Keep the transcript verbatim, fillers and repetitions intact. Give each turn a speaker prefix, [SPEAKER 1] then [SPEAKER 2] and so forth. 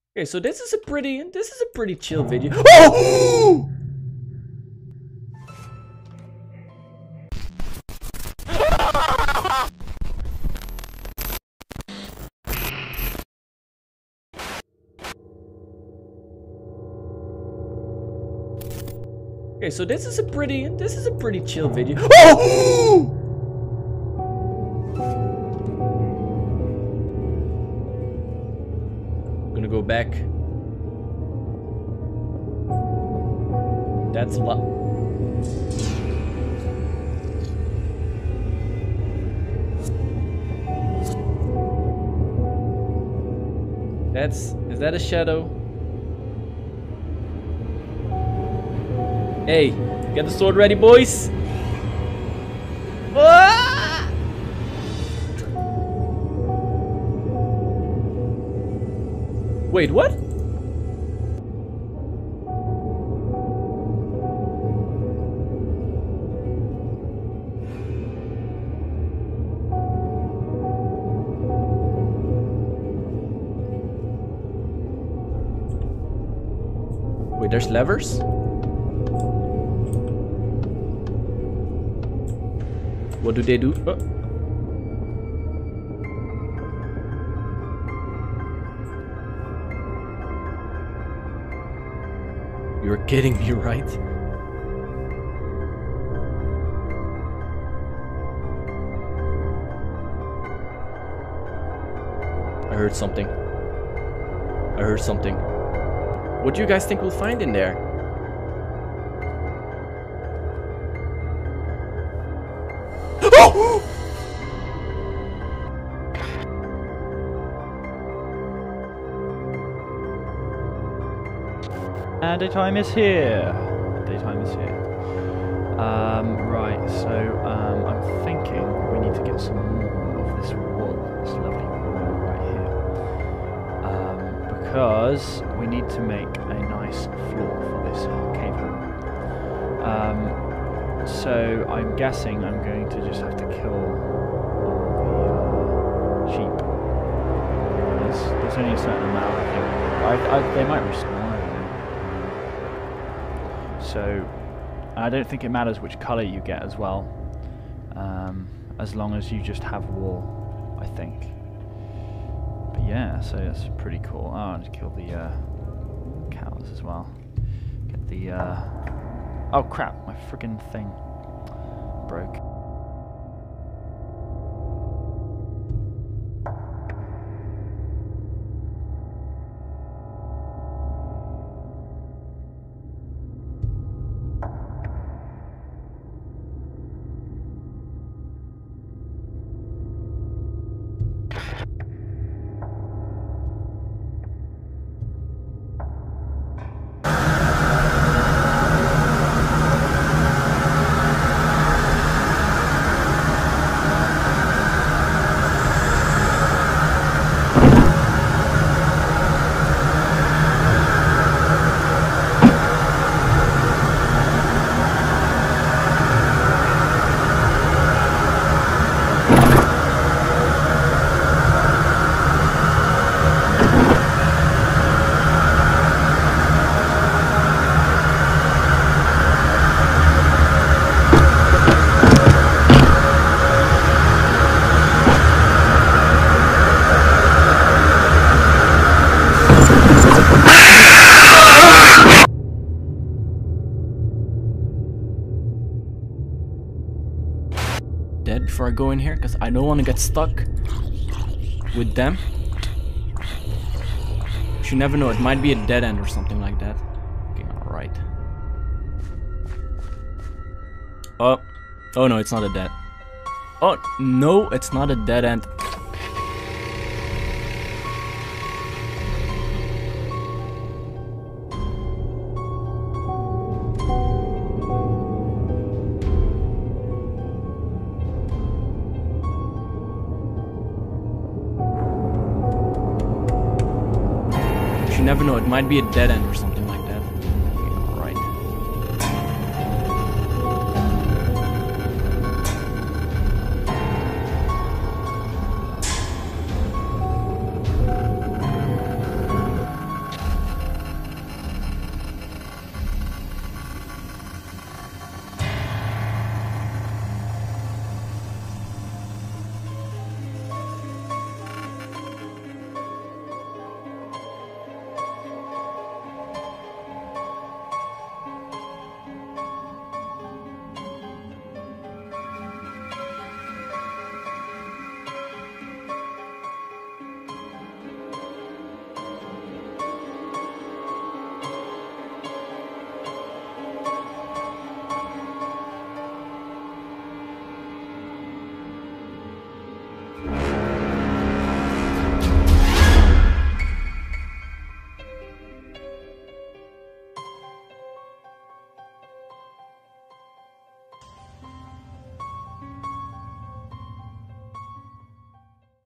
[SPEAKER 1] Okay, so this is a pretty, this is a pretty chill video. Oh! Okay, so this is a pretty, this is a pretty chill video. Oh! I'm gonna go back. That's a lot. That's, is that a shadow? Hey, get the sword ready, boys! Ah! Wait, what? Wait, there's levers? What do they do? Oh. You're kidding me, right? I heard something. I heard something. What do you guys think we'll find in there? Oh!
[SPEAKER 2] And daytime is here. Daytime is here. Um, right, so um, I'm thinking we need to get some more of this wool, this lovely wool right here. Um, because we need to make a nice floor for this cave home. Um, so I'm guessing I'm going to just have to kill all the uh, sheep. There's, there's only a certain amount, I think. I, I, they might respawn. So, I don't think it matters which colour you get as well, um, as long as you just have wool, I think. But yeah, so that's pretty cool. Oh, I need to kill the uh, cows as well. Get the, uh... oh crap, my friggin' thing broke.
[SPEAKER 1] Dead before I go in here, because I don't want to get stuck with them. You never know, it might be a dead end or something like that. Okay, alright. Oh, oh no, it's not a dead. Oh, no, it's not a dead end. You never know, it might be a dead end or something.